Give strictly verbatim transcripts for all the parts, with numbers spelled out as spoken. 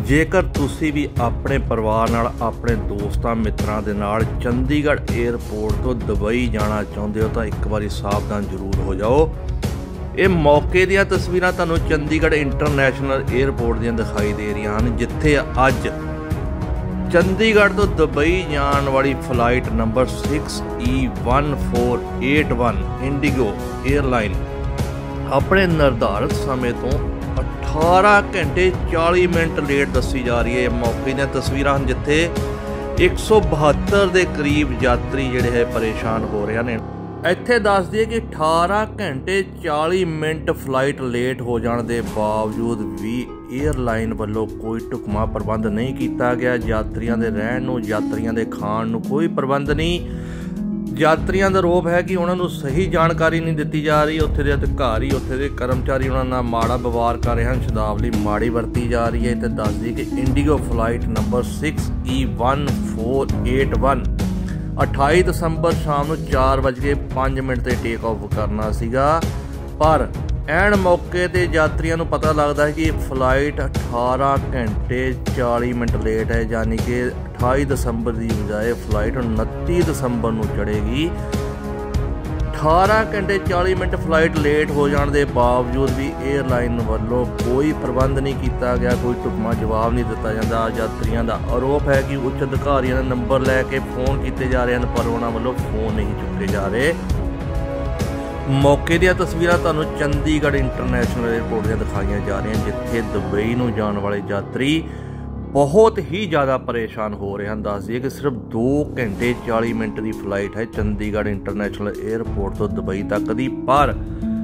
ਜੇਕਰ ਤੁਸੀਂ ਵੀ ਆਪਣੇ ਪਰਿਵਾਰ ਨਾਲ ਆਪਣੇ ਦੋਸਤਾਂ ਮਿੱਤਰਾਂ ਦੇ ਨਾਲ ਚੰਡੀਗੜ੍ਹ ਏਅਰਪੋਰਟ ਤੋਂ ਦੁਬਈ ਜਾਣਾ ਚਾਹੁੰਦੇ ਹੋ ਤਾਂ ਇੱਕ ਵਾਰੀ ਸਾਵਧਾਨ ਜ਼ਰੂਰ ਹੋ ਜਾਓ। ਇਹ ਮੌਕੇ ਦੀਆਂ ਤਸਵੀਰਾਂ ਤੁਹਾਨੂੰ ਚੰਡੀਗੜ੍ਹ ਇੰਟਰਨੈਸ਼ਨਲ ਏਅਰਪੋਰਟ ਦੀਆਂ ਦਿਖਾਈ ਦੇ ਰਹੀਆਂ ਹਨ, ਜਿੱਥੇ ਅੱਜ ਚੰਡੀਗੜ੍ਹ ਤੋਂ ਦੁਬਈ ਜਾਣ ਵਾਲੀ flight number six E one four eight one IndiGo airline ਆਪਣੇ ਨਿਰਧਾਰਿਤ ਸਮੇਂ ਤੋਂ अठारह घंटे चालीस मिनट लेट दसी जा रही है। मौके दी तस्वीरां हैं जिथे एक सौ बहत्तर के करीब यात्री जिहड़े है परेशान हो रहे हैं। इत्थे दस दिए कि अठारह घंटे चालीस मिनट फ्लाइट लेट हो जाने के बावजूद भी एयरलाइन वालों कोई ढुकमा प्रबंध नहीं किया गया। यात्रियों के रहन नूं, यात्रियों के खाण नूं कोई प्रबंध नहीं। यात्रियों का आरोप है कि उन्होंने सही जानकारी नहीं दी जा रही। उत्थे दे अधिकारी, उत्थे दे कर्मचारी उन्होंने नाल माड़ा व्यवहार कर रहे हैं, शब्दावली माड़ी वरती जा रही है। तो दस दी कि IndiGo flight number six E one four eight one अठाई दसंबर शाम को चार बज के पाँच मिनट से टेक ऑफ करना सीगा, पर एन मौके ते यात्रियों को पता लगता है कि फ्लाइट अठारह घंटे चालीस मिनट लेट है, यानी कि अठाई दसंबर की बजाय फ्लाइट उनती दसंबर को चढ़ेगी। अठारह घंटे चालीस मिनट फ्लाइट लेट हो जाने के बावजूद भी एयरलाइन वालों कोई प्रबंध नहीं किया गया, कोई ढुकमा जवाब नहीं दिता जाता। यात्रियों का आरोप है कि उच्च अधिकारियों ने नंबर लैके फोन किए जा रहे हैं, पर उन्होंने वालों फोन नहीं चुके जा रहे। मौके दी तस्वीरां तुहानूं चंडीगढ़ इंटरनैशनल एयरपोर्ट दी दिखाईयां जा रही हैं, जिथे दुबई नूं जाने वाले यात्री बहुत ही ज़्यादा परेशान हो रहे हैं। दस दिए कि सिर्फ दो घंटे चालीस मिनट की फ्लाइट है चंडीगढ़ इंटरनैशनल एयरपोर्ट तो दुबई तक दी, पर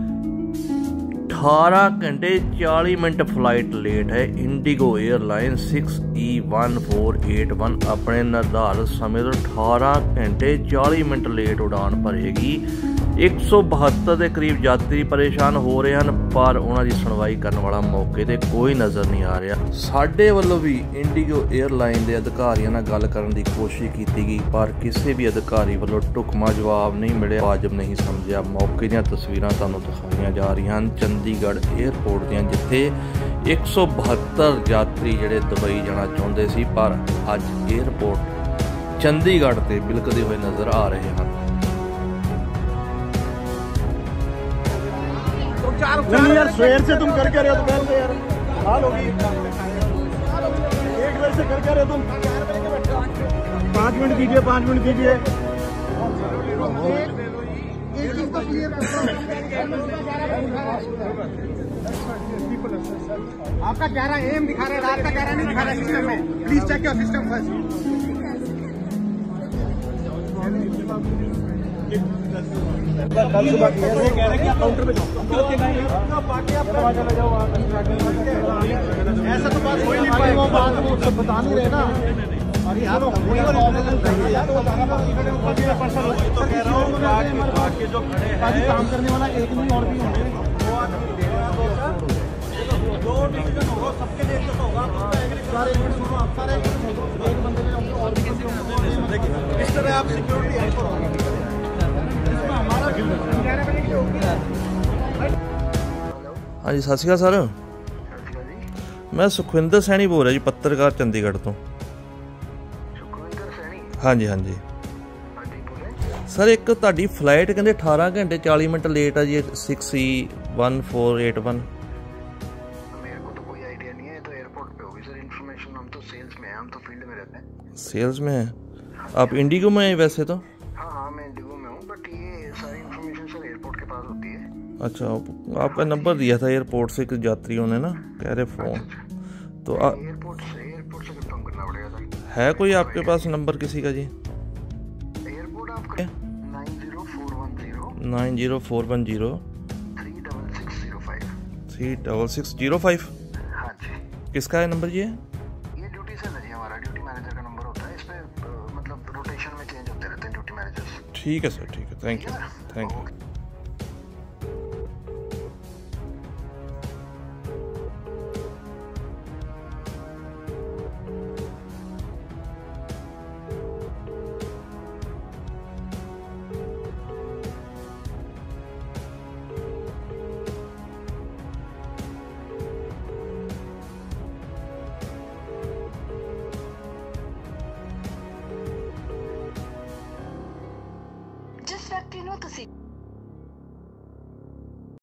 अठारह घंटे चालीस मिनट फ्लाइट लेट है। IndiGo airline six E one four eight one अपने निर्धारित समय तो अठारह घंटे चालीस मिनट लेट उड़ान भरेगी। एक सौ बहत्तर के करीब यात्री परेशान हो रहे हैं, पर उन्होंने सुनवाई करने वाला मौके पर कोई नज़र नहीं आ रहा। साडे वालों भी इंडिगो एयरलाइन के अधिकारियों नाल गल करने की कोशिश की गई, पर किसी भी अधिकारी वालों ढुकमा जवाब नहीं मिले, वाजिब नहीं समझा। मौके दी तस्वीरां तुहानूं दिखाईयां जा रही हैं चंडीगढ़ एयरपोर्ट दी, जिथे एक सौ बहत्तर यात्री जिहड़े दुबई जाना चाहुंदे सी, पर अज एयरपोर्ट चंडीगढ़ ते बिलकदे हुए नज़र आ रहे हैं। नहीं यार, सवेर से तुम करके रहे हो, दोपहर से यार हाल होगी। एक बजे से करके रहे हो तुम, पाँच मिनट कीजिए, पाँच मिनट कीजिए। आपका ग्यारह एम दिखा रहा है, रात का ग्यारह नहीं दिखा रहा है सिस्टम में। Please check your system first. कल सुबह कह रहे हैं कि आप काउंटर पे जाओ, ऐसा तो बात हो ही नहीं पाएगा, वो बात वो सब बता नहीं रहे ना। अरे यार जो खड़े हैं काम करने वाला एक नहीं और भी होंगे, दो डिवीजन होगा सबके लिए तो होगा। सारे आप सारे एक बंदे में और भी कैसे इस तरह आप सिक्योरिटी है करो। हाँ जी, सत श्री अकाल सर। मैं सुखविंदर सैनी बोल रहा जी, पत्रकार चंडीगढ़ तो। हाँ जी हाँ जी सर, एक तुहाडी फ्लाइट कहते अठारह घंटे चालीस मिनट लेट है जी, six E one four eight one. मेरे को तो कोई आइडिया नहीं है, तो एयरपोर्ट पे होगी सर इन्फॉर्मेशन। हम तो सेल्स में हैं, हम तो फील्ड में रहते हैं। सेल्स में है आप? इंडिगो में हैं वैसे तो? हाँ हाँ, मैं इंडिगो में हूँ, बट ये सारी इन्फॉर्मेशन सर एयरपोर्ट के पास होती है। अच्छा, आपका नंबर दिया था एयरपोर्ट से कुछ यात्रियों ने ना, कह रहे फोन तो आ... एयरपोर्ट से एयरपोर्ट से कंफर्म करना पड़ेगा सर। है कोई आपके पास नंबर किसी का जी? एयरपोर्ट आपका nine zero four one zero nine zero four one zero three double six zero five three double six zero five. हाँ जी, किसका है नंबर जी? ये ड्यूटी से है जी, हमारा ड्यूटी मैनेजर का नंबर होता है। इस पर मतलब रोटेशन में चेंज होते रहते हैं ड्यूटी मैनेजर्स। ठीक है सर, ठीक है, thank you thank you. Factory ਨੂੰ ਤੁਸੀਂ